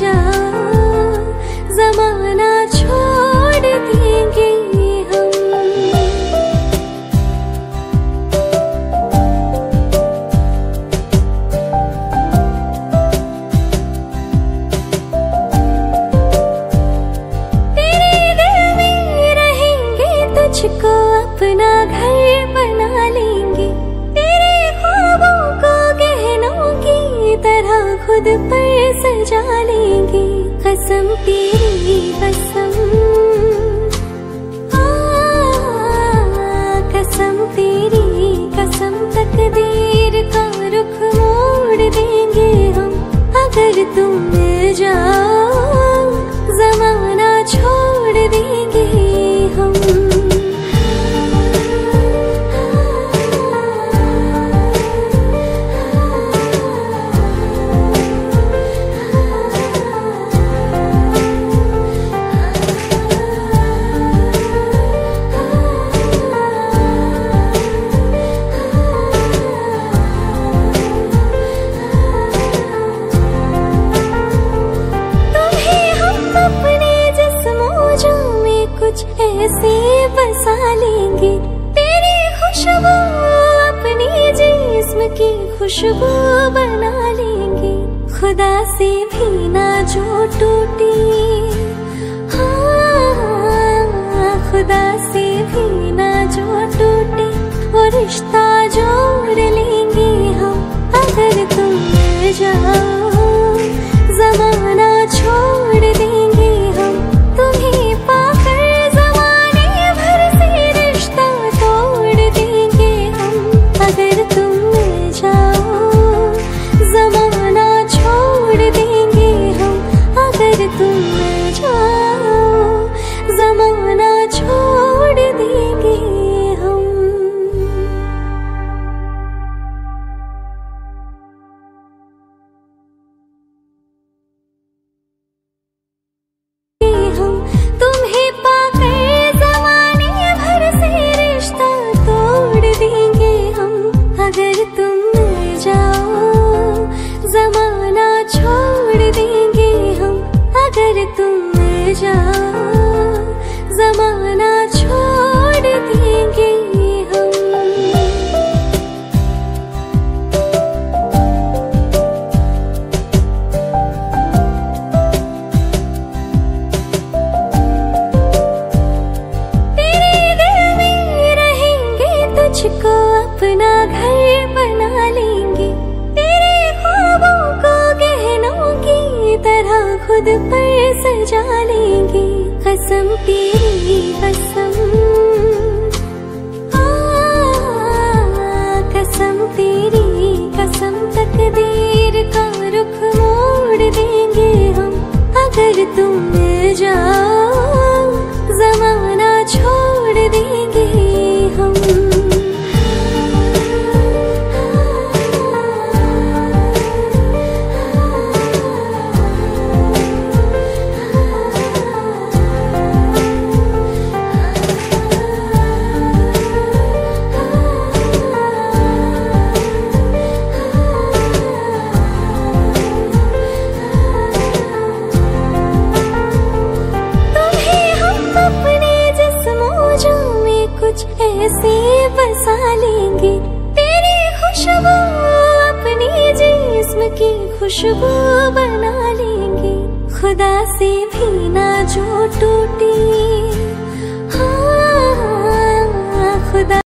जाओ, जमाना छोड़ देंगे हम। तेरे दिल में रहेंगे, तुझको अपना घर बना लेंगे। तेरे ख्वाबों को गहनों की तरह खुद पर सजा लेंगे। कसम तेरी कसम, कसम तेरी कसम, तकदीर का रुख मोड़ देंगे हम। अगर तुम मिल जाओ, जमाना छोड़ देंगे हम। ऐसे बसा लेंगे, तेरी खुशबू अपनी जिस्म की खुशबू बना लेंगे। खुदा से भी ना जो टूटे, हाँ, खुदा से भी ना जो टूटे, वो रिश्ता जोड़ लेंगे हम। अगर तुम मिल जाओ, जमाना छोड़ देंगे हम। तुम्हें पाकर अगर तुम मिल जाओ, जमाना छोड़ देंगे हम। अगर तुम मिल जाओ, जमाना छोड़ देंगे हम। तुम्हें पाकर जमाने भर से रिश्ता तोड़ देंगे हम। अगर तुम मिल जाओ, जमाना छोड़ देंगे हम। अगर तुम मिल जाओ, जमाना छोड़ देंगे हम। तेरे दिल में रहेंगे, तुझको अपना घर बना लेंगे। तेरे ख्वाबों को गहनों की तरह खुद पर सजा लेंगे। कसम तेरी कसम, कसम तेरी कसम, तकदीर का रुख मोड़ देंगे हम। अगर तुम मिल जाओ, जमाना छोड़ देंगे हम। ऐसे बसा लेंगे, तेरी खुशबू अपनी जिस्म की खुशबू बना लेंगे। खुदा से भी ना जो टूटे,